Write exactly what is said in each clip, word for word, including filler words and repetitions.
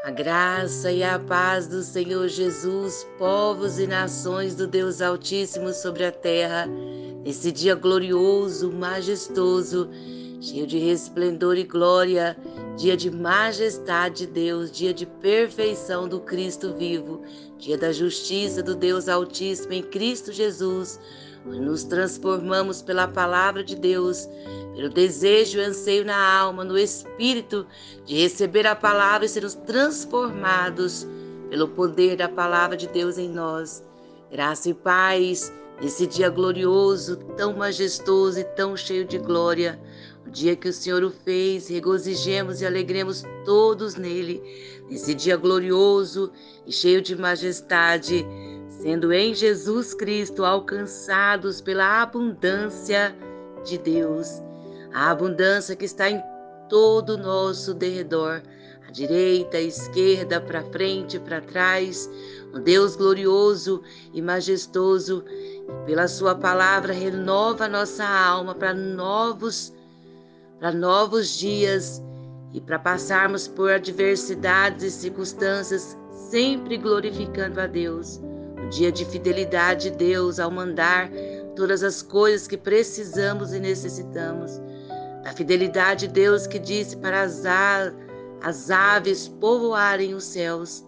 A graça e a paz do Senhor Jesus, povos e nações do Deus Altíssimo sobre a terra, nesse dia glorioso, majestoso, cheio de resplendor e glória, dia de majestade de Deus, dia de perfeição do Cristo vivo, dia da justiça do Deus Altíssimo em Cristo Jesus, onde nos transformamos pela palavra de Deus, pelo desejo e anseio na alma, no espírito, de receber a palavra e sermos transformados pelo poder da palavra de Deus em nós. Graça e paz nesse dia glorioso, tão majestoso e tão cheio de glória. O dia que o Senhor o fez, regozijemos e alegremos todos nele, nesse dia glorioso e cheio de majestade, sendo em Jesus Cristo alcançados pela abundância de Deus. A abundância que está em todo o nosso derredor, à direita, à esquerda, para frente, para trás, um Deus glorioso e majestoso, e pela sua palavra renova a nossa alma para novos, para novos dias e para passarmos por adversidades e circunstâncias, sempre glorificando a Deus. Um dia de fidelidade de Deus ao mandar todas as coisas que precisamos e necessitamos. Da fidelidade de Deus que disse para as, a, as aves povoarem os céus.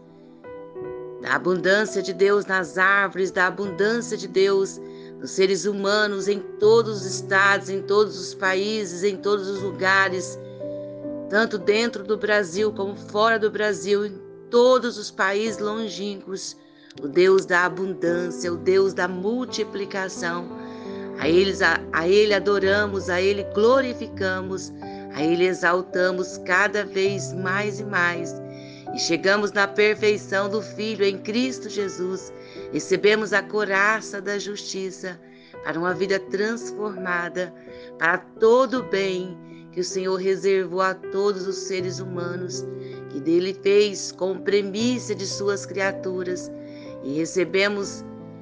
Da abundância de Deus nas árvores, da abundância de Deus nos seres humanos, em todos os estados, em todos os países, em todos os lugares, tanto dentro do Brasil como fora do Brasil, em todos os países longínquos. O Deus da abundância, o Deus da multiplicação. A ele, a, a ele adoramos, a Ele glorificamos, a Ele exaltamos cada vez mais e mais. E chegamos na perfeição do Filho em Cristo Jesus. Recebemos a couraça da justiça para uma vida transformada, para todo o bem que o Senhor reservou a todos os seres humanos, que dele fez com premissa de suas criaturas. E recebemos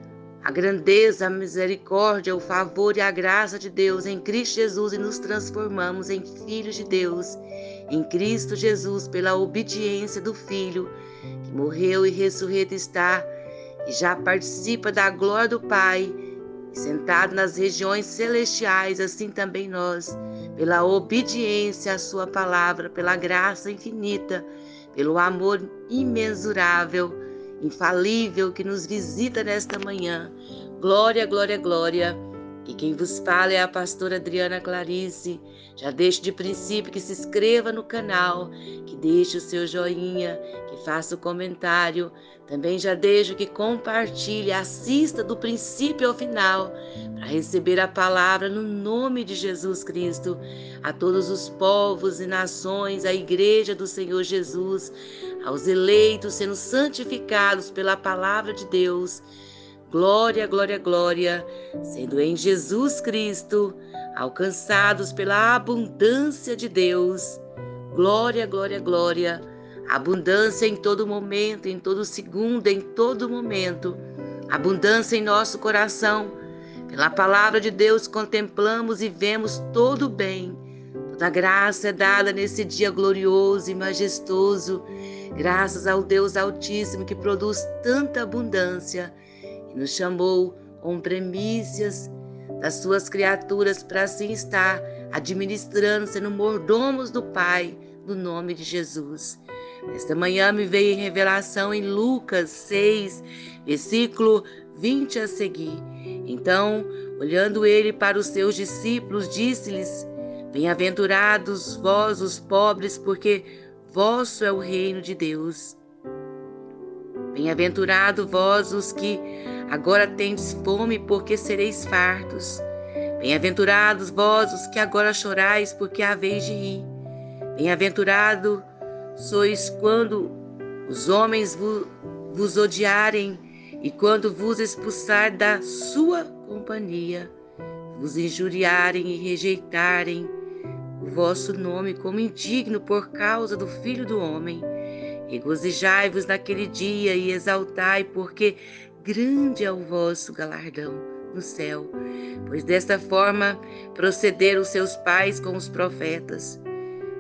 a grandeza, a misericórdia, o favor e a graça de Deus em Cristo Jesus e nos transformamos em filhos de Deus, em Cristo Jesus, pela obediência do Filho, que morreu e ressurreto está, e já participa da glória do Pai, e sentado nas regiões celestiais, assim também nós, pela obediência à sua palavra, pela graça infinita, pelo amor imensurável, infalível que nos visita nesta manhã. Glória, glória, glória. E quem vos fala é a pastora Adriana Clarice. Já deixe de princípio que se inscreva no canal, que deixe o seu joinha, que faça o comentário. Também já deixo que compartilhe, assista do princípio ao final, para receber a palavra no nome de Jesus Cristo. A todos os povos e nações, a igreja do Senhor Jesus, aos eleitos sendo santificados pela palavra de Deus. Glória, glória, glória, sendo em Jesus Cristo alcançados pela abundância de Deus. Glória, glória, glória. Abundância em todo momento, em todo segundo, em todo momento. Abundância em nosso coração. Pela palavra de Deus contemplamos e vemos todo o bem. Toda graça é dada nesse dia glorioso e majestoso, graças ao Deus Altíssimo que produz tanta abundância e nos chamou com premissas das suas criaturas para assim estar administrando, sendo mordomos do Pai, no nome de Jesus. Esta manhã me veio em revelação em Lucas seis, versículo vinte a seguir. Então, olhando ele para os seus discípulos, disse-lhes: Bem-aventurados vós os pobres, porque vosso é o reino de Deus. Bem-aventurado vós os que agora tendes fome, porque sereis fartos. Bem-aventurados vós os que agora chorais, porque haveis de rir. Bem-aventurado sois quando os homens vos, vos odiarem e quando vos expulsar da sua companhia, vos injuriarem e rejeitarem o vosso nome como indigno por causa do Filho do Homem. Regozijai-vos naquele dia e exaltai, porque grande é o vosso galardão no céu, pois desta forma procederam seus pais com os profetas.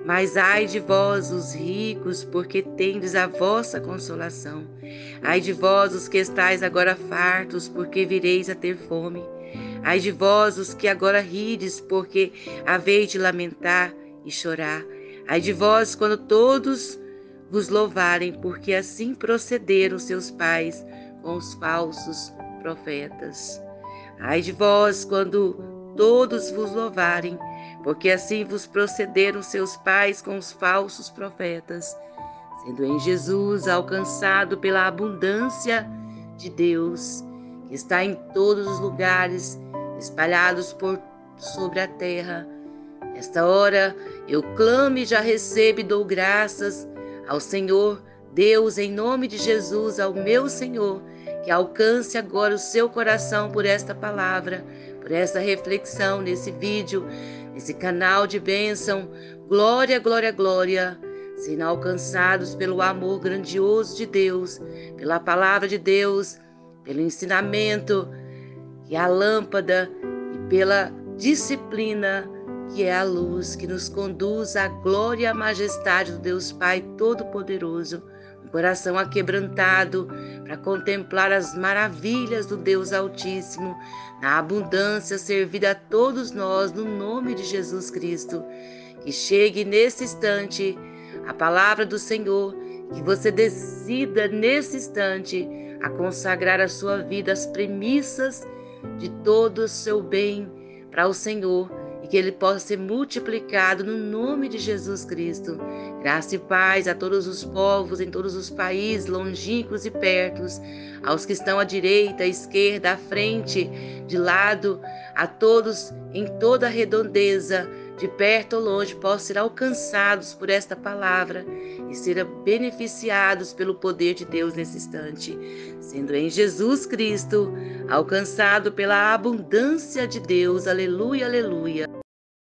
Mas ai de vós, os ricos, porque tendes a vossa consolação. Ai de vós, os que estáis agora fartos, porque vireis a ter fome. Ai de vós, os que agora rides, porque haveis de lamentar e chorar. Ai de vós, quando todos vos louvarem, porque assim procederam seus pais com os falsos profetas. Ai de vós, quando todos vos louvarem, porque assim vos procederam seus pais com os falsos profetas, sendo em Jesus alcançado pela abundância de Deus, que está em todos os lugares, espalhados por sobre a terra. Esta hora eu clamo e já recebo e dou graças ao Senhor Deus, em nome de Jesus, ao meu Senhor, que alcance agora o seu coração por esta palavra, por esta reflexão nesse vídeo, nesse canal de bênção. Glória, glória, glória, sendo alcançados pelo amor grandioso de Deus, pela palavra de Deus, pelo ensinamento, que é a lâmpada, e pela disciplina, que é a luz que nos conduz à glória e à majestade do Deus Pai Todo-Poderoso. Um coração aquebrantado para contemplar as maravilhas do Deus Altíssimo, na abundância servida a todos nós, no nome de Jesus Cristo. Que chegue nesse instante a palavra do Senhor, que você decida nesse instante a consagrar a sua vida, as premissas de todo o seu bem para o Senhor, e que ele possa ser multiplicado no nome de Jesus Cristo. Graça e paz a todos os povos, em todos os países, longínquos e pertos, aos que estão à direita, à esquerda, à frente, de lado, a todos em toda a redondeza, de perto ou longe, possam ser alcançados por esta palavra e serem beneficiados pelo poder de Deus nesse instante, sendo em Jesus Cristo alcançado pela abundância de Deus. Aleluia, aleluia.